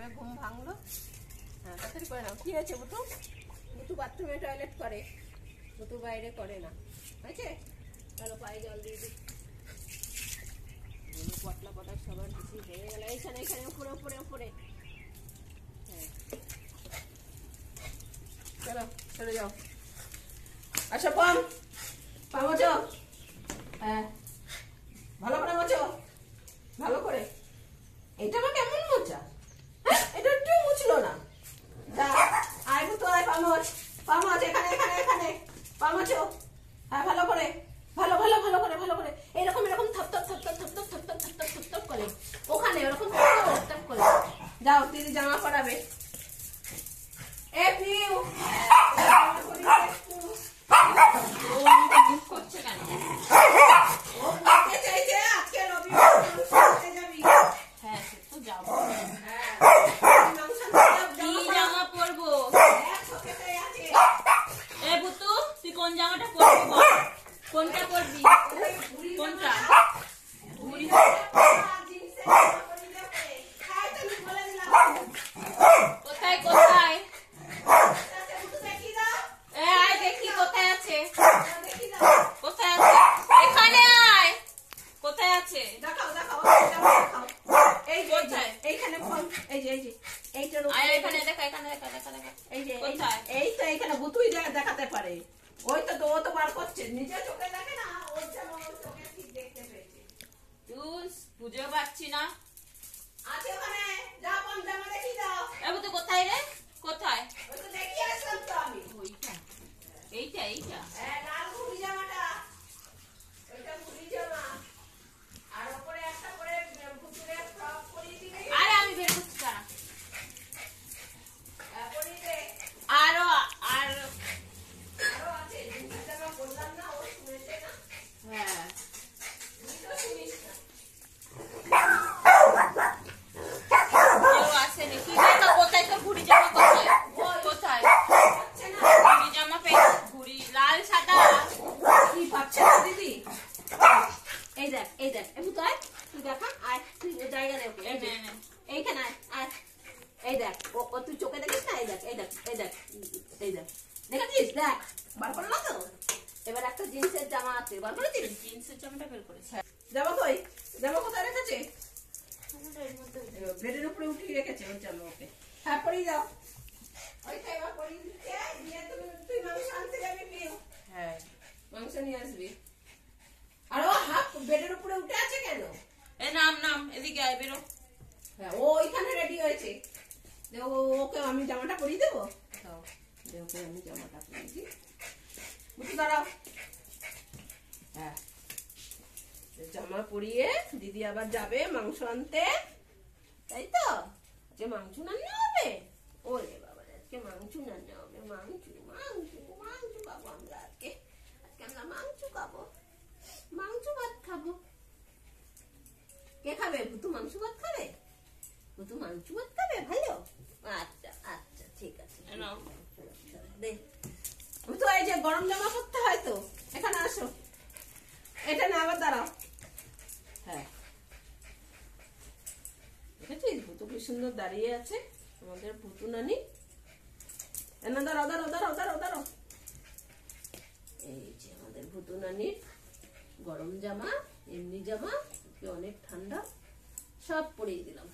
কবে ঘুম ভাঙলো? হ্যাঁ তাড়াতাড়ি করে নাও। কি হয়েছে বুতু? বুতু বাথরুমে টয়লেট করে, বুতু বাইরে করে না। হয়েছে? চলো পায়ে জল দিয়ে দিই। পটলা পটা সবার কিছু হয়ে গেল। এইখানে এইখানে উপরে উপরে উপরে। হ্যাঁ চলো চলে যাও। আসো পাম পা মোচো। হ্যাঁ ভালো করে মোচো, ভালো করে। এটা আমার কেমন মোচা? হ্যাঁ এটা একটু মুছলো না। আয় তো আয় পামোচ, পামোচ এখানে এখানে এখানে পামোচো। হ্যাঁ ভালো করে, ভালো ভালো ভালো করে ভালো করে। এরকম এরকম থপ থপ থপ থপ থপ থপ থপ থপ থপ থপ থপ করে ওখানে ওরকম থপ থপ করে। যাও দিদি জামা পরাবে। এ পিউ করছে কেন? ও বলতে চাইছে আজকে রবিবার ঘুরতে যাবি। হ্যাঁ সে তো যাবো। হ্যাঁ কি জামা পরবো? এ বুতু তুই কোন জামাটা পরবি বল? কোনটা পরবি? কোনটা? কোথায় কোথায়? আয় দেখি কোথায় আছে, কোথায় আছে? এখানে আয়। কোথায় আছে? দেখাও দেখাও দেখাও। এই কোথায়? এইখানে এই যে এই যে এইটার উপরে এখানে দেখা এখানে দেখা দেখা দেখা। এই যে কোথায়? এই তো এখানে বুতুই দেখাতে পারে। ওই তো ও তো বার করছে, নিজে চোখে দেখে না, ওর যেন ওর চোখে ঠিক দেখতে পেয়েছে। তুই বুঝে পাচ্ছি না। আছে ওখানে, যাও কোন জামা দেখি দাও। এ বুতু কোথায় রে? কোথায়? ওই তো দেখি আসলাম তো আমি। ওইটা এইটা এইটা? হ্যাঁ লাল ঘুড়ি জামাটা, ওইটা ঘুড়ি জামা। আর উপরে একটা করে ভুতুরে ফ্রক পরিয়ে দিবি। আরে আমি বের করছি না। পরিয়ে দে। আরো আরো আছে, জিন্সের জামা বললাম না, ও শুনেছে না। হ্যাঁ তুই তো শুনিস না। কেউ আসেনি। তুই দেখা কোথায় তো ঘুড়ি জামা কোথায়? কোথায় ঘুড়ি জামা পেয়ে? ঘুড়ি লাল সাদা কি পাচ্ছে না দিদি? এই দেখ এই দেখ একটু তাই তুই দেখা। আয় তুই জায়গা দেখ। এইখানে আয় আয়। এই দেখ ও তুই চোখে দেখিস না? এই দেখ এই দেখ এই দেখ এই দেখ দেখেছিস? দেখ বার করলো তো। এবার একটা জিন্সের জামা আছে, বার করেছিস? জিন্সের জামাটা বের করেছে। জামা কই? জামা কোথায় রেখেছে? বেডের উপরে উঠিয়ে রেখেছে ওর জামা। ওকে হ্যাঁ পরিয়ে দাও। ওইটা এবার পরিয়ে দিচ্ছে। দিয়ে তুই মাংস আনতে যাবি পিউ। হ্যাঁ মাংস নিয়ে আসবি। আর ও হাফ বেডের উপরে উঠে আছে কেন? এ নাম নাম এদিকে আয় বেরো। হ্যাঁ ও ওইখানে রেডি হয়েছে। ওকে আমি জামাটা পরিয়ে দেবো। ওকে আমি জামাটা পরিয়ে দিই। বুঝতে দাঁড়াও। হ্যাঁ জামা পরিয়ে দিদি আবার যাবে মাংস আনতে, তাই তো? যে মাংস রান্না হবে। ওরে বাবা আজকে মাংস রান্না হবে। মাংস মাংস মাংস খাবো আমরা আজকে। আজকে আমরা মাংস খাবো, মাংস ভাত খাবো। কে খাবে? ভুতু মাংস ভাত খাবে? ভুতু মাংস ভাত খাবে? ভালো আচ্ছা আচ্ছা ঠিক আছে। ভুতু এই যে গরম জামা পরতে হয় তো, এখানে আসো। এটা না আবার দাঁড়াও। হ্যাঁ দেখেছিস ভুতু কি সুন্দর দাঁড়িয়ে আছে আমাদের ভুতু নানি। না দাঁড়াও দাঁড়াও দাঁড়াও দাঁড়াও দাঁড়াও। এই যে আমাদের ভুতু নানির গরম জামা, এমনি জামা, অনেক ঠান্ডা, সব পরিয়ে দিলাম।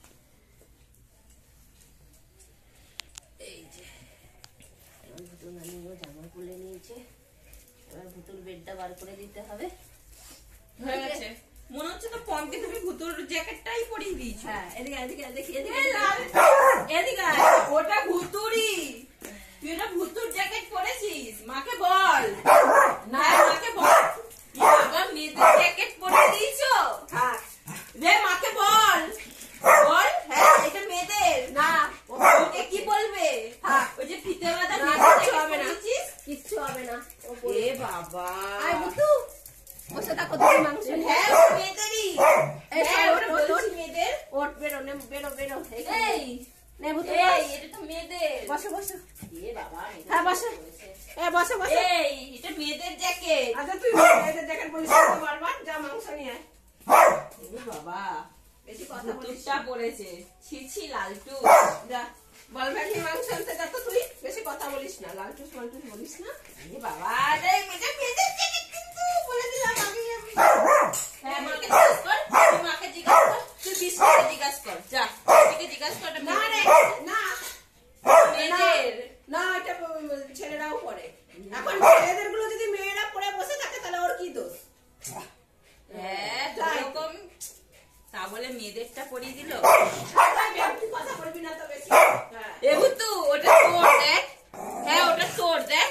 এই যে ভুতু নানিও জামা খুলে নিয়েছে। এবার ভুতুর বেডটা বার করে দিতে হবে। হয়ে গেছে মনে হচ্ছে তো পমকে তুমি ভুতুর জ্যাকেটটাই পরিয়ে দিয়েছো। হ্যাঁ এদিকে এদিকে দেখি এদিকে এদিকে। ওটা ভুতুরই, তুই এটা ভুতুর জ্যাকেট পরেছিস। মাকে বল না, মাকে বল বাবা মেয়েদের জ্যাকেট পরিয়ে দিয়েছো। হ্যাঁ রে মাকে বল বল। হ্যাঁ এটা মেয়েদের না, ওকে কি বলবে? ওই যে ফিতে বাঁধা কিচ্ছু হবে না, কিচ্ছু হবে না। এ বাবা আয় ভুতু বসে থাকো তুমি মাংস। হ্যাঁ মেয়েদেরই। হ্যাঁ ওটা বলছি মেয়েদের। ওট বেরো নে বেরো বেরো। এই নে ভুতু এই এটা তো মেয়েদের। বসো বসো। এ বাবা হ্যাঁ বসো। এ বসো বসো। এই এটা মেয়েদের জ্যাকেট। আচ্ছা তুই মেয়েদের জ্যাকেট পরিয়ে দিতে পারবা? যা মাংস নিয়ে আয়। এ বাবা বেশি কথা বলিস ভুতুরটা পড়েছে। ছি ছি লালটু, যা বলবেনি মাংস আনতে যা তো তুই, বেশি কথা বলিস না, লালটুস মালটুস বলিস না। এ বাবা রে মেজে মেজে কিন্তু বলে দিলাম আমি। হ্যাঁ মাকে জিজ্ঞাসা কর, তুই মাকে জিজ্ঞাসা কর, তুই বিস্কুটকে জিজ্ঞাসা কর, যা তুই জিজ্ঞাসা কর। না রে না মেয়েদের না, এটা ছেলেরাও পড়ে। এখন ছেলেদের গুলো যদি মেয়েরা পড়ে বসে থাকে তাহলে ওর কি দোষ? হ্যাঁ এরকম, তা বলে মেয়েদেরটা পরিয়ে দিল। তুই কথা বলবি না তো বেশি। এ ভুতু ওটা তোর দেখ, হ্যাঁ ওটা তোর দেখ,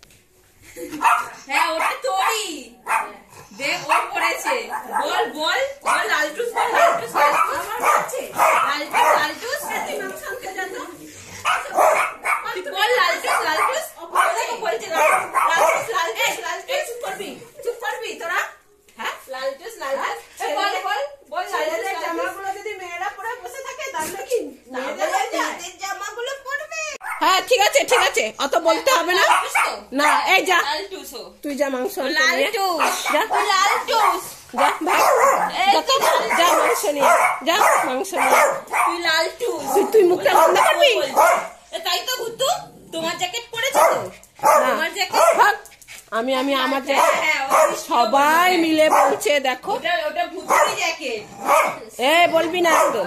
হ্যাঁ ওটা তোরই দেখ, ও পড়েছে। বল বল বল লালটুস, বল লালটুস, লালটুস আমার কাছে লালটুস, লালটুস তুই মাংস আনতে যা তো। তুই বল লালটুস, লালটুস ও বলছে লালটুস, লালটুস, লালটুস। চুপ করবি, চুপ করবি তোরা। হ্যাঁ লালটুস, লালটুস বল বল বল ছেলেদের লালটুস, লালটুস। জামাগুলো যদি মেয়েরা পরে বসে থাকে তাহলে কি মেয়েদের হয়ে যায়? মেয়েদের জামাগুলো পরবে। হ্যাঁ ঠিক আছে ঠিক আছে, অত বলতে হবে না। লালটুস তো? না এই যা, লালটুস ও। তুই যা মাংস আনতে নিয়ে। লালটুস, যা লালটুস, যা ভাগ, যা তো, যা মাংস নিয়ে, যা মাংস নিয়ে। তুই লালটুস। তুই মুখটা বন্ধ করবি? তাই তো ভুতু, তোমার জ্যাকেট পরেছে তো? না, তোমার জ্যাকেট, ভাগ। আমি আমার যে হ্যাঁ, সবাই মিলে বলছে দেখো। ওটা ভুতুরি জ্যাকেট। এ বলবি না একদম।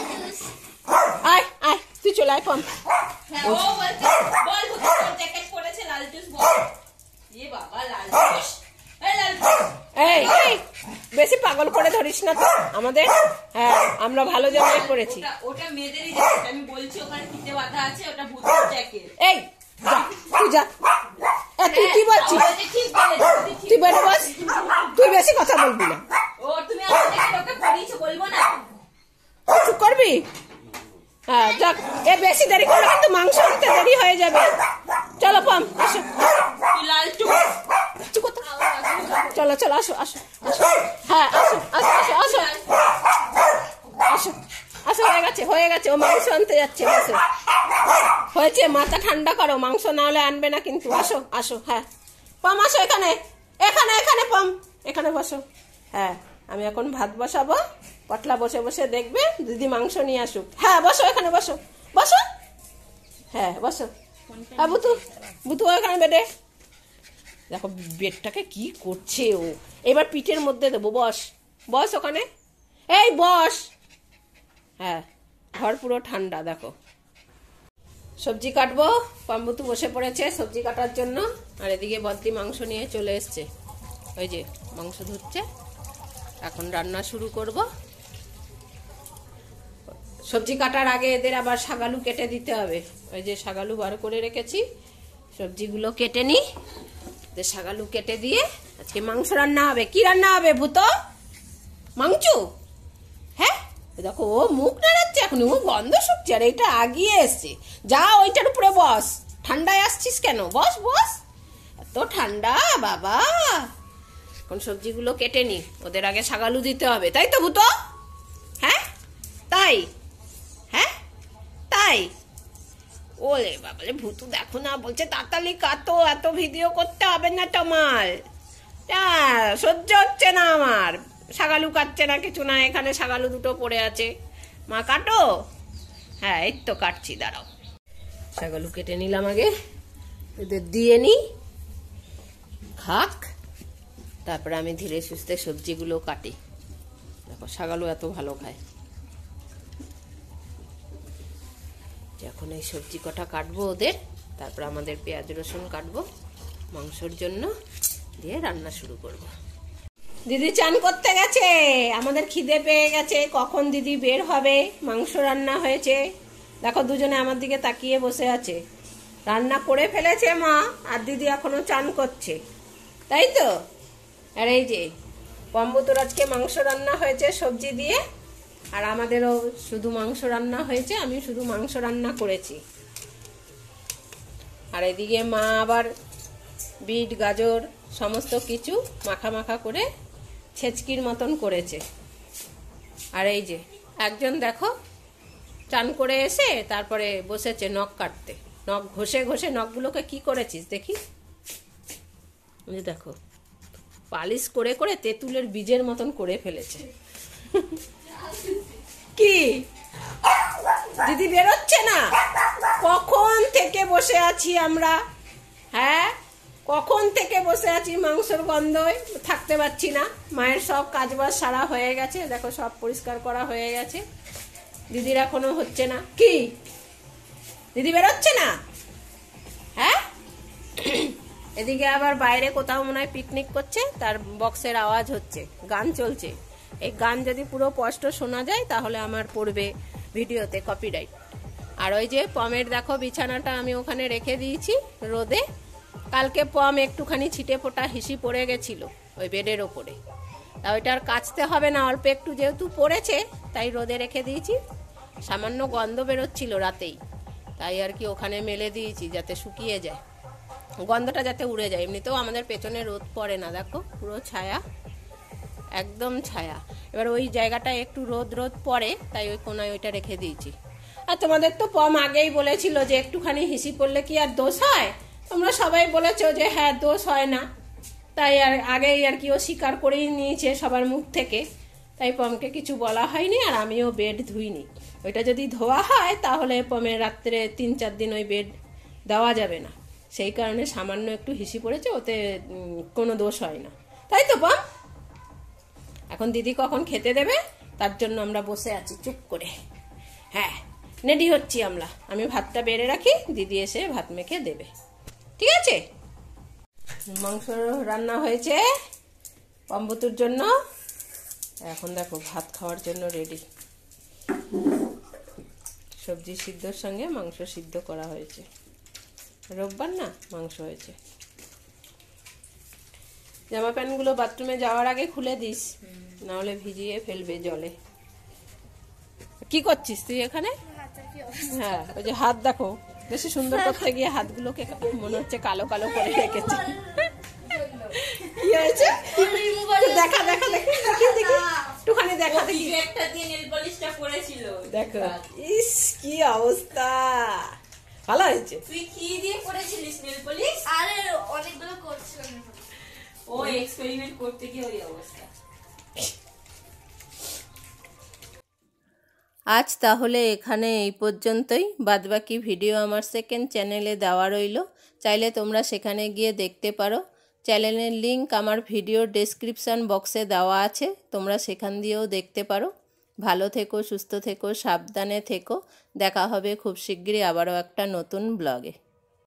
আয় আয় তুই চলে আয় কম। হ্যাঁ, ও বলছে, বল ভুতু তোর জ্যাকেট পরেছে লালটুস বল। এ বাবা লালটুস, এই লালটুস। এই এই, বেশি পাগল করে ধরিস না তো আমাদের। হ্যাঁ আমরা ভালো জামাই পড়েছি। ওটা মেয়েদেরই জ্যাকেট, আমি বলছি ওখানে ফিতে বাঁধা আছে, ওটা ভুতুর জ্যাকেট। এই যা, তুই যা। তুই কি বলছিস? ঠিক বলেছিস, তুই বেরো বস, তুই বেশি কথা বলবি না। ও তুমি আমাদেরকে ওকে পরিয়েছো বলবো না? চুপ করবি? হ্যাঁ যাক, এ বেশি দেরি করলে কিন্তু মাংস আনতে দেরি হয়ে যাবে। চলো পম আসো। তুই লালটুস। চুপ কর। চলো চলো আসো আসো আসো। হ্যাঁ আসো আসো আসো আসো আসো আসো। হয়ে গেছে, ও মাংস আনতে যাচ্ছে। বসো, হয়েছে, মাথা ঠান্ডা করো, মাংস না হলে আনবে না কিন্তু। আসো আসো। হ্যাঁ পম আসো এখানে, এখানে এখানে পম, এখানে বসো। হ্যাঁ আমি এখন ভাত বসাবো, পটলা বসে বসে দেখবে দিদি মাংস নিয়ে আসুক। হ্যাঁ বসো এখানে, বসো বসো। হ্যাঁ বসো। হ্যাঁ বুতু, বুতু এখানে বেডে দেখো, বেডটাকে কি করছে ও। এবার পিঠের মধ্যে দেবো, বস বস ওখানে, এই বস। হ্যাঁ ঘর পুরো ঠান্ডা। দেখো সবজি কাটবো, পাম্বুতু বসে পড়েছে সবজি কাটার জন্য। আর এদিকে বদ্দি মাংস নিয়ে চলে এসছে, ওই যে মাংস ধুচ্ছে। এখন রান্না শুরু করব। সবজি কাটার আগে এদের আবার শাগালু কেটে দিতে হবে। ওই যে শাগালু বার করে রেখেছি, সবজিগুলো কেটে নি, শাগালু কেটে দিয়ে আজকে মাংস রান্না হবে। কি রান্না হবে ভূতো? মাংস? হ্যাঁ দেখো ও মুখ নাড়াচ্ছে, এখন ও গন্ধ শুকছে, আর এটা আগিয়ে এসছে। যা ওইটার উপরে বস, ঠান্ডায় আসছিস কেন? বস বস, এত ঠান্ডা বাবা। এখন সবজিগুলো কেটে নি, ওদের আগে শাগালু দিতে হবে, তাই তো ভূতো? হ্যাঁ তাই, হ্যাঁ তাই। ওলে বাবালে ভূতু দেখো না, বলছে তাড়াতাড়ি কাটো, এত ভিডিও করতে হবে না তোমার। সহ্য হচ্ছে না আমার, শাগালু কাটছে না কিছু না, এখানে শাগালু দুটো পড়ে আছে। মা কাটো। হ্যাঁ এই তো কাটছি, দাঁড়াও। শাগালু কেটে নিলাম, আগে এদের দিয়ে নি খাক, তারপরে আমি ধীরে সুস্থে সবজিগুলো কাটি। দেখো শাগালু এত ভালো খায়। এখন এই সবজি কটা কাটবো ওদের, তারপর আমাদের পেঁয়াজ রসুন কাটবো মাংসর জন্য, দিয়ে রান্না শুরু করব। দিদি চান করতে গেছে, আমাদের খিদে পেয়ে গেছে, কখন দিদি বের হবে। মাংস রান্না হয়েছে, দেখো দুজনে আমার দিকে তাকিয়ে বসে আছে। রান্না করে ফেলেছে মা, আর দিদি এখনো চান করছে, তাই তো? আর এই যে পম্বুতুর আজকে মাংস রান্না হয়েছে সবজি দিয়ে, আর আমাদেরও শুধু মাংস রান্না হয়েছে, আমি শুধু মাংস রান্না করেছি। আর এদিকে মা আবার বিট গাজর সমস্ত কিছু মাখা মাখা করে ছেচকির মতন করেছে। আর এই যে একজন দেখো চান করে এসে তারপরে বসেছে নখ কাটতে, নখ ঘষে ঘষে নখগুলোকে কি করেছিস দেখি। দেখো পালিশ করে করে তেঁতুলের বীজের মতন করে ফেলেছে। কি দিদি বেরোচ্ছে না? কখন থেকে বসে আছি আমরা, হ্যাঁ কখন থেকে বসে আছি, মাংসের গন্ধই থাকতে পারছি না। মায়ের সব কাজবাজ সারা হয়ে গেছে, দেখো সব পরিষ্কার করা হয়ে গেছে, দিদির এখনো হচ্ছে না। কি দিদি বেরোচ্ছে না? হ্যাঁ এদিকে আবার বাইরে কোথাও মনে হয় পিকনিক করছে, তার বক্সের আওয়াজ হচ্ছে, গান চলছে। এই গান যদি পুরো স্পষ্ট শোনা যায় তাহলে আমার পড়বে ভিডিওতে কপিরাইট। আর ওই যে পমের দেখো বিছানাটা আমি ওখানে রেখে দিয়েছি রোদে। কালকে পম একটুখানি ছিটে ফোটা হিসি পড়ে গেছিল ওই বেডের ওপরে, তা ওইটা আর কাচতে হবে না, অল্প একটু যেহেতু পড়েছে তাই রোদে রেখে দিয়েছি। সামান্য গন্ধ বেরোচ্ছিল রাতেই, তাই আর কি ওখানে মেলে দিয়েছি যাতে শুকিয়ে যায়, গন্ধটা যাতে উড়ে যায়। এমনিতেও আমাদের পেছনে রোদ পড়ে না, দেখো পুরো ছায়া, একদম ছায়া। এবার ওই জায়গাটা একটু রোদ রোদ পড়ে, তাই ওই কোনায় ওইটা রেখে দিয়েছি। আর তোমাদের তো পম আগেই বলেছিল যে একটুখানি হিসি পড়লে কি আর দোষ হয়? তোমরা সবাই বলেছো যে হ্যাঁ দোষ হয় না, তাই আর আগেই আর কি ও স্বীকার করেই নিয়েছে সবার মুখ থেকে, তাই পমকে কিছু বলা হয়নি। আর আমিও বেড ধুইনি, ওইটা যদি ধোয়া হয় তাহলে পমের রাত্রে 3-4 দিন ওই বেড দেওয়া যাবে না, সেই কারণে সামান্য একটু হিসি পড়েছে, ওতে কোনো দোষ হয় না, তাই তো পম? এখন দিদি কখন খেতে দেবে তার জন্য আমরা বসে আছি চুপ করে। হ্যাঁ রেডি হচ্ছি আমরা, আমি ভাতটা বেড়ে রাখি, দিদি এসে ভাত মেখে দেবে, ঠিক আছে? মাংস রান্না হয়েছে পম্বতুর জন্য, এখন দেখো ভাত খাওয়ার জন্য রেডি। সবজি সিদ্ধর সঙ্গে মাংস সিদ্ধ করা হয়েছে, রোববার না মাংস হয়েছে। জামা প্যান্টগুলো বাথরুমে যাওয়ার আগে খুলে দিস, না হলে ভিজিয়ে ফেলবে জলে। কি করছিস তুই এখানে? হ্যাঁ ওই যে হাত দেখো, বেশি সুন্দর করতে গিয়ে হাতগুলোকে মনে হচ্ছে কালো কালো করে রেখেছে। কি হয়েছে? দেখা দেখা দেখি দেখি একটুখানি দেখা দেখি। একটা দিয়ে নেল পলিশটা পড়েছিল, দেখো ইস কি অবস্থা, ভালো হয়েছে। তুই কি দিয়ে পড়েছিলিস নেল পলিশ? আরে অনেকগুলো করছিলাম, ও এক্সপেরিমেন্ট করতে গিয়ে ওই অবস্থা। আজ তাহলে এখানে এই পর্যন্তই, বাদবাকি ভিডিও আমার সেকেন্ড চ্যানেলে দেওয়া রইল, চাইলে তোমরা সেখানে গিয়ে দেখতে পারো। চ্যানেলের লিংক আমার ভিডিওর ডেসক্রিপশান বক্সে দেওয়া আছে, তোমরা সেখান দিয়েও দেখতে পারো। ভালো থেকো, সুস্থ থেকো, সাবধানে থেকো, দেখা হবে খুব শিগগিরই আবারও একটা নতুন ব্লগে।